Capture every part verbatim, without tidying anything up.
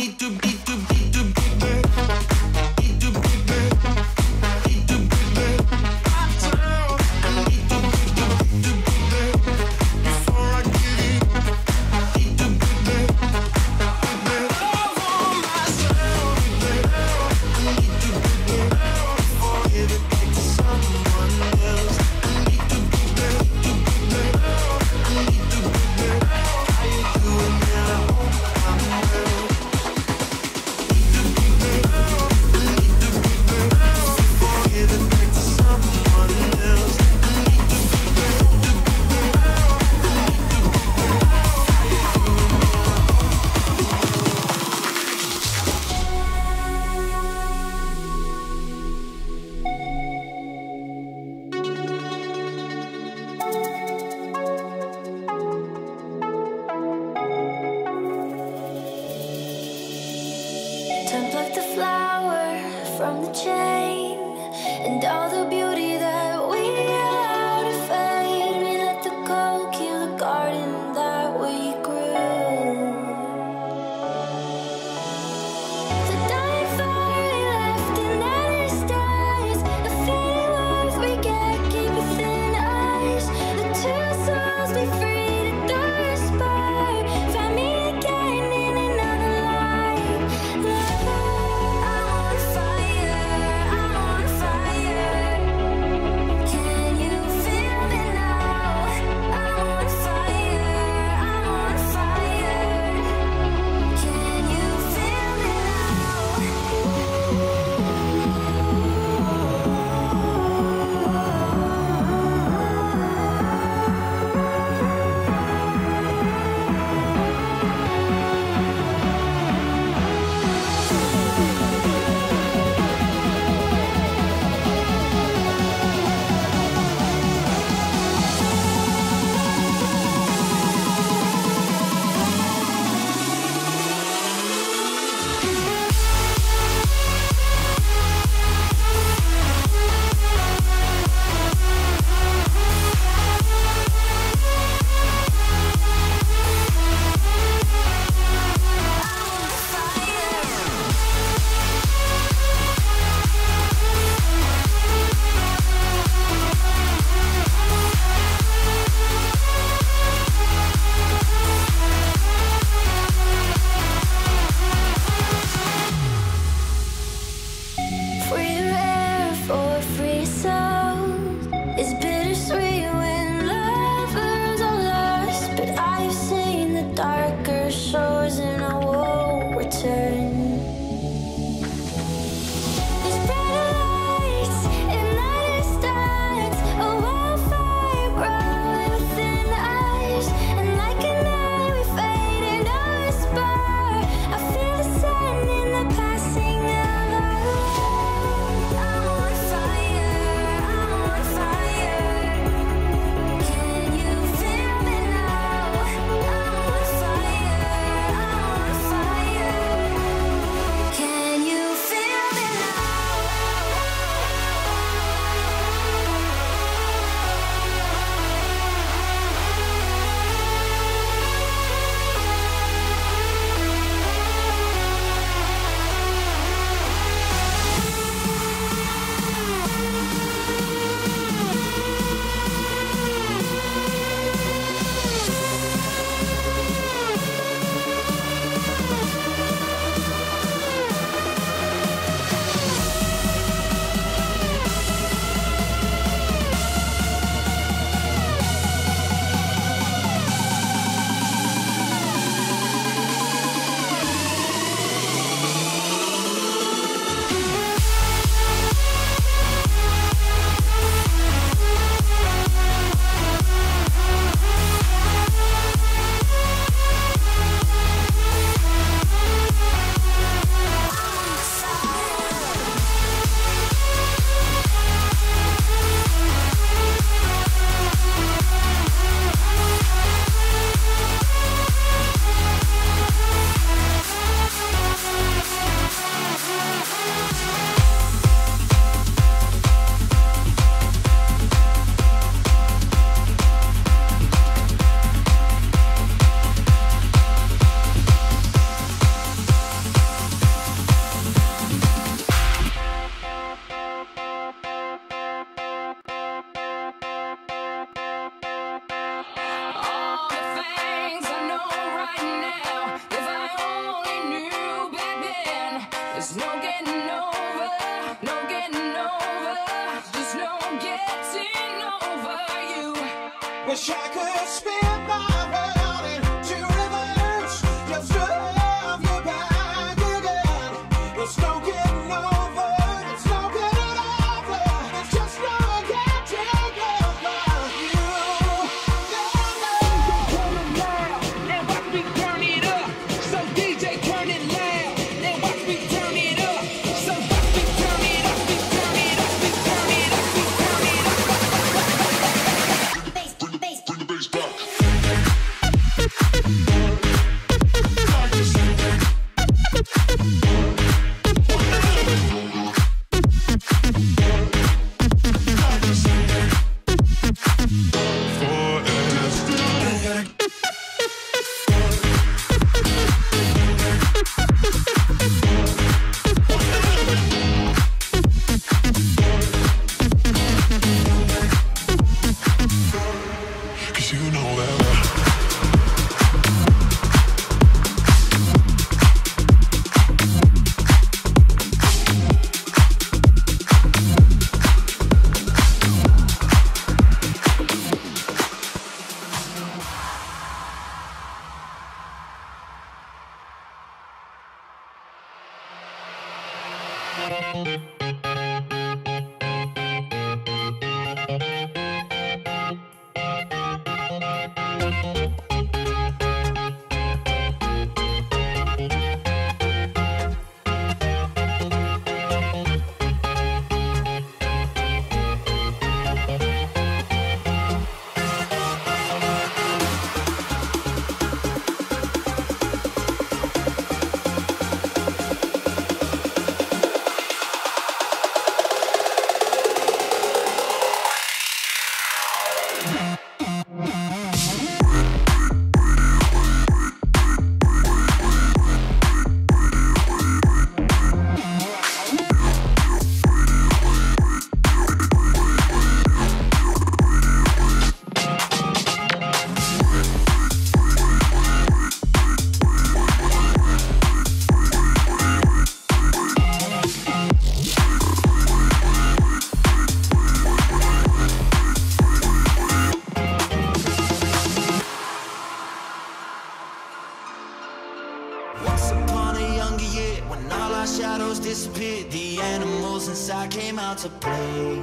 Fire, I'm on fire. Wish I could spin my world into reverse just to have you back again. It's no getting over, it's no getting over, it's just no getting over you. Turn it loud and watch me turn it up. So D J turn it loud and watch me turn it up. So watch me turn it up, me turn it up, me turn it up, me turn it up. Bring the bass, bring the bass back. Cause you know that Once upon a younger year, when all our shadows disappeared, the animals inside came out to play.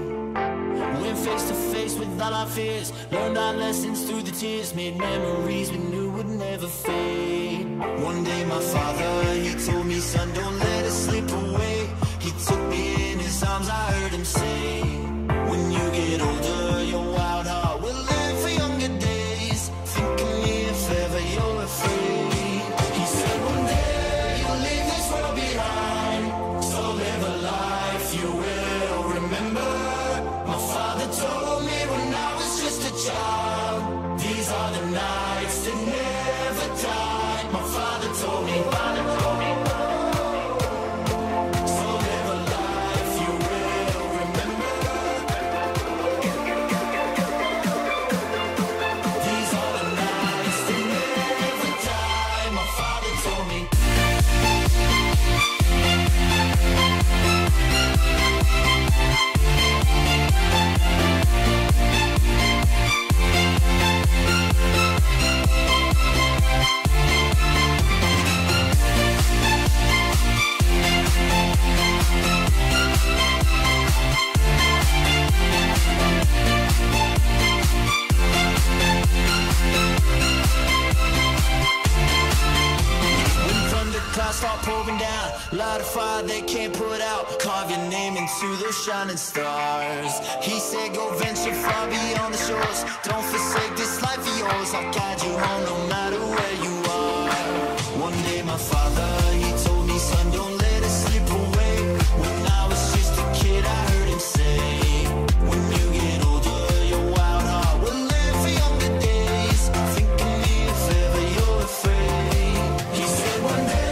Went face to face with all our fears, learned our lessons through the tears, made memories we knew would never fade. One day my father, he told me, son, don't let it slip away. He took me in his arms, I heard him say, when you get older, your wild heart will live for younger days. Think of me if ever you're afraid. He said one day you'll leave this world behind, so live a life you will remember. My father told me when I was just a child, these are the nights that never die. My father told me, father told me, so live a life you will remember. These are the nights that never die. My father told me. Clouds start pouring down, light a fire they can't put out, carve your name into those shining stars. He said go venture far beyond the shores, don't forsake this life of yours, I'll guide you home no matter where you are. One day my father, he told me, son, don't let it slip away. When I was just a kid I heard him say, when you get older your wild heart will live for younger days. Think of me if ever you're afraid. He said one day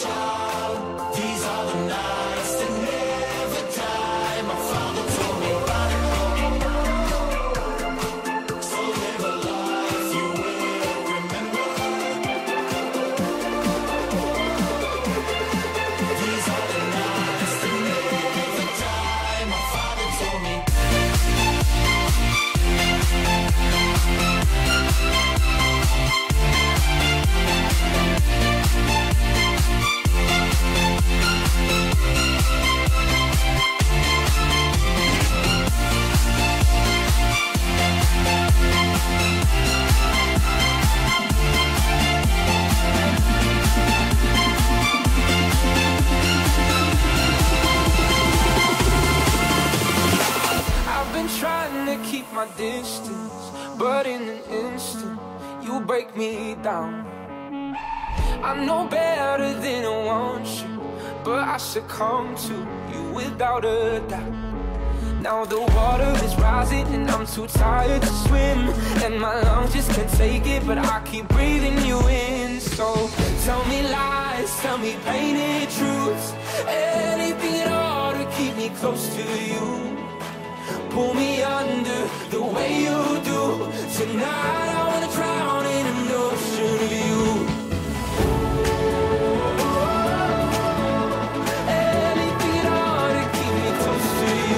child, these are the nights that never die. My father told me. keep my distance, but in an instant, you break me down. I know better than I want you, but I succumb to you without a doubt. Now the water is rising and I'm too tired to swim, and my lungs just can't take it, but I keep breathing you in. So tell me lies, tell me painted truths, anything at all to keep me close to you. Pull me under the way you do. Tonight I wanna drown in an ocean of you. Anything at all to keep me close to you.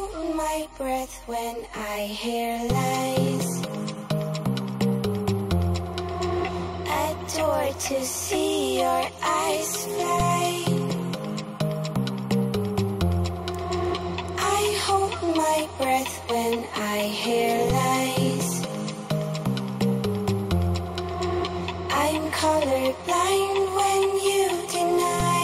hold my breath when I hear lies. Adore to see your eyes fly. I hold my breath when I hear lies. I'm colorblind when you deny.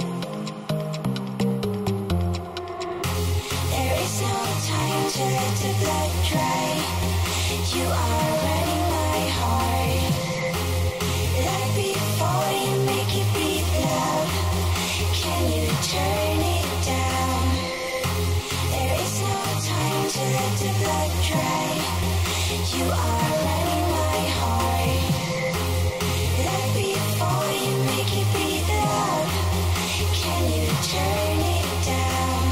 There is no time to let the blood dry. You are running my heart. Let it beat for you, make it beat loud. Can you turn it down? There is no time to let the blood dry. You are running my heart. Let it beat for you, make it beat loud. Can you turn it down?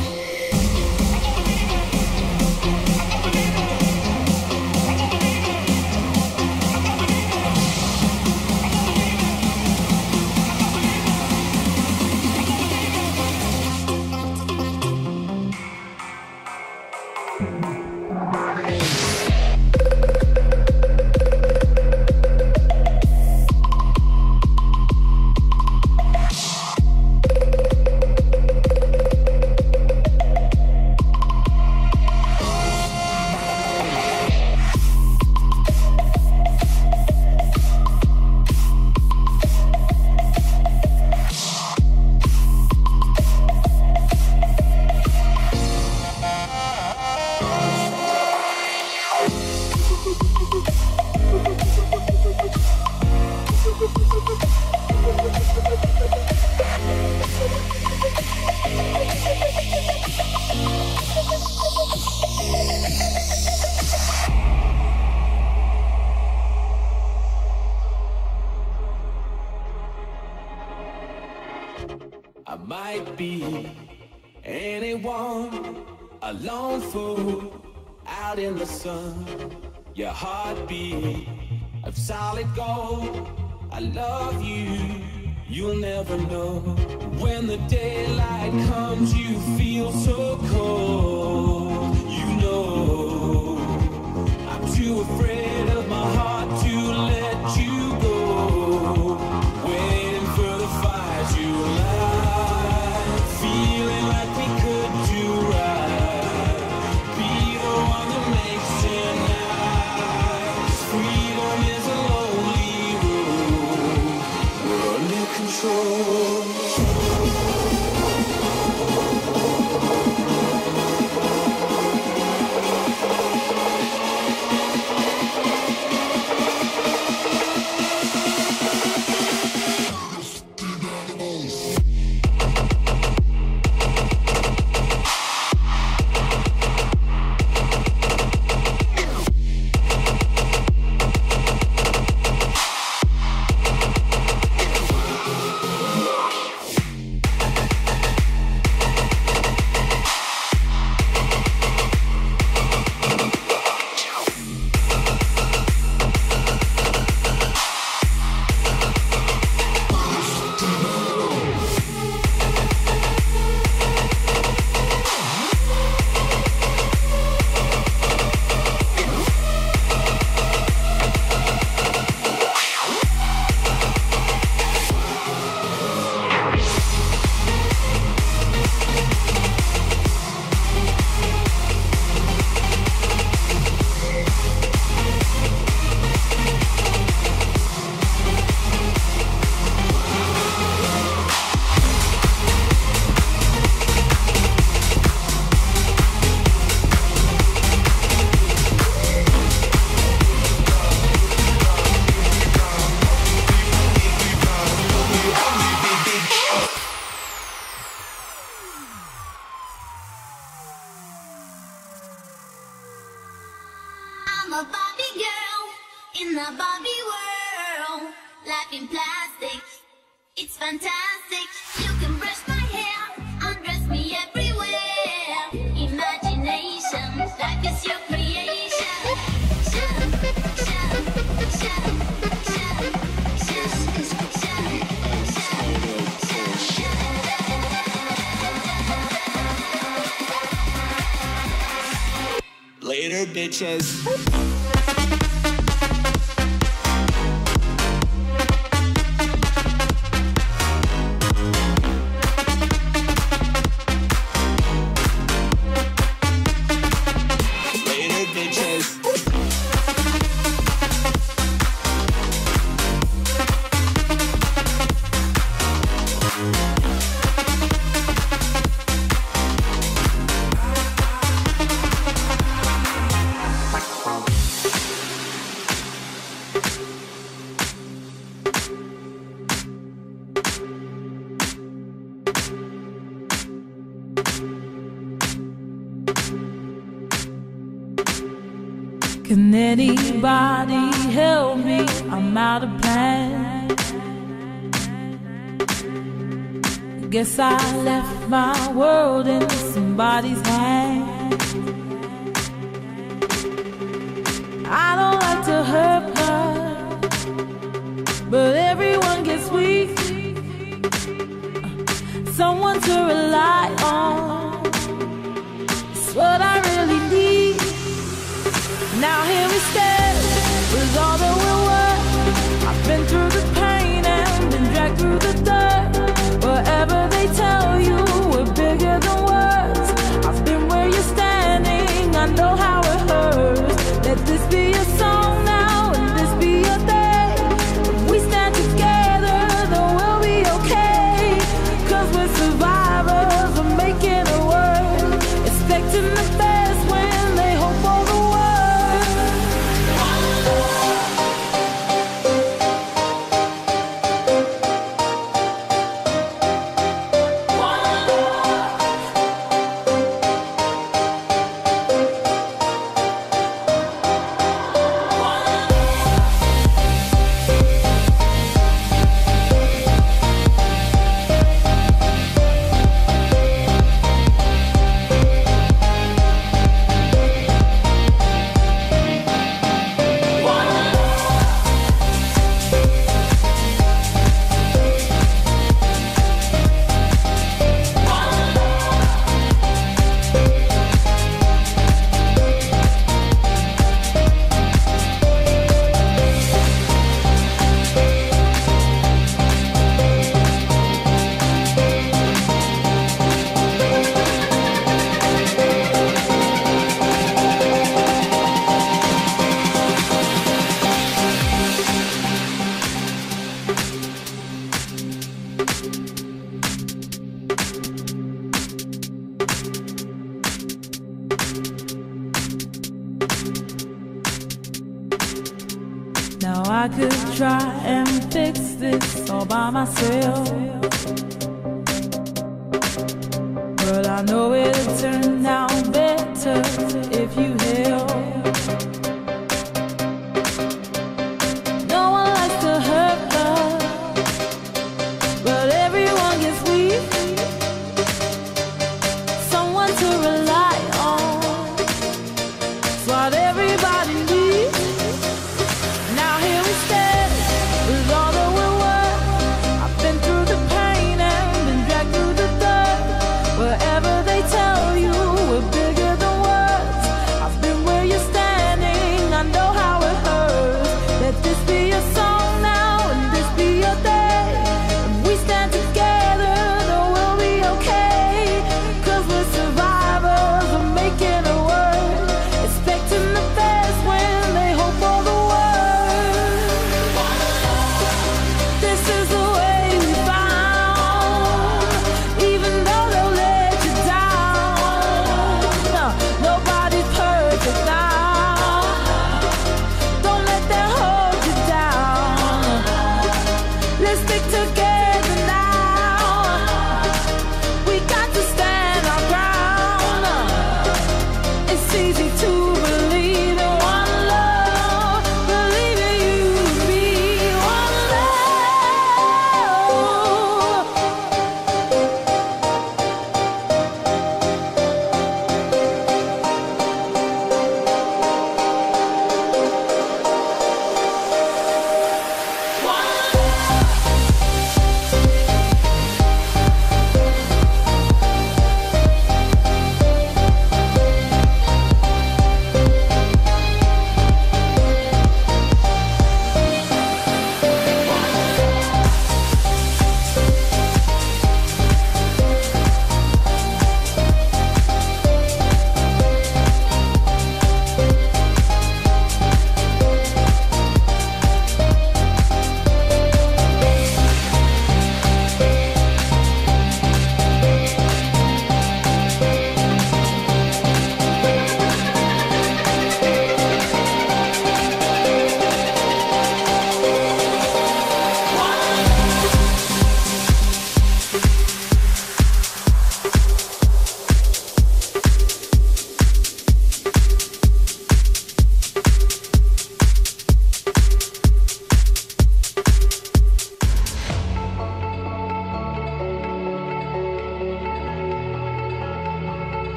I might be anyone, a lone fool out in the sun. Your heartbeat of solid gold. I love you, you'll never know. When the daylight comes, you feel so cold. You know, I'm too afraid of my heart to let you go. Waiting for the fire to light, feeling like we could do right. Be the one that makes it nice. Freedom is a lonely road. We're under control. I'm a Barbie girl in the Barbie world. Life in plastic, it's fantastic. You can brush my hair, undress me everywhere. Imagination, life is your creation. Shun, shun, shun, shun, shun, shun, shun, shun. bitches. Can anybody help me? I'm out of plan. Guess I left my world in somebody's hand. I don't like to hurt her, but everyone gets weak. Someone to rely on, it's what I really need. Now here we stand, with all that we're worth. I've been through the pain and been dragged through the dirt. Whatever they tell you, we're bigger than words. I've been where you're standing, I know how it hurts. Let this be your song now, and this be your day. If we stand together, then we'll be okay. Cause we're survivors, we're making it work. Expecting the best when they hope for the worst. Now I could try and fix this all by myself, but I know it'll turn out better if you help. No one likes to hurt her, but everyone gets weak. Someone to rely on, it's what everybody needs. Now here we stand, with all that we're worth. I've been through the pain and been dragged through the dirt. Wherever they tell you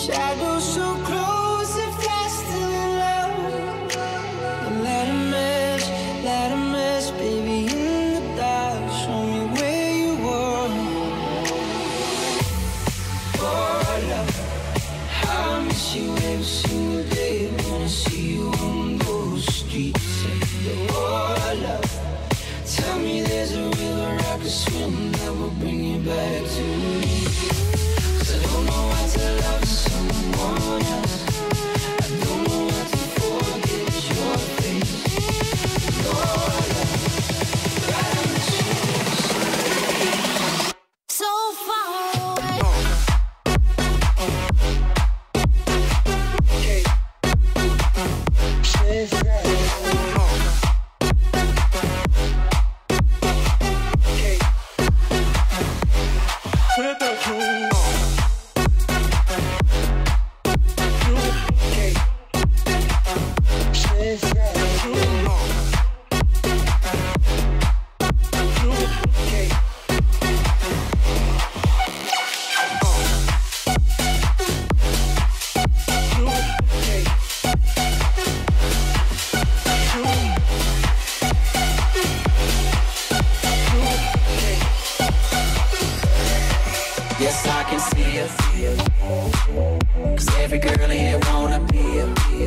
Shadows so close, it flies to love. Let a match, let a match, baby, in the dark. Show me where you are. Oh, love, how I miss you every single day. Wanna see you on those streets. Oh, love, tell me there's a river I could swim that will bring you back to me. 'Cause I don't know how to love someone else. I don't know how to forget your face. Oh, love, I miss you So far away. Yes, I can see it. 'Cause every girl here wanna be a.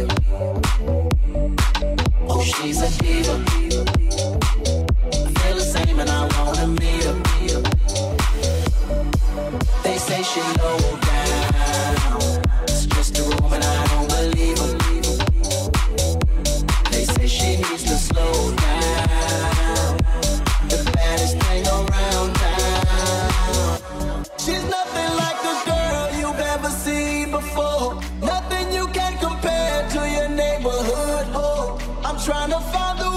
Oh, she's a diva. I feel the same and I wanna meet her. They say she low down. It's just a room and I don't believe her. They say she needs to slow down. The baddest thing around town. She's nothing like the girl you've ever seen before. Nothing you can compare to your neighborhood. Oh, I'm trying to find the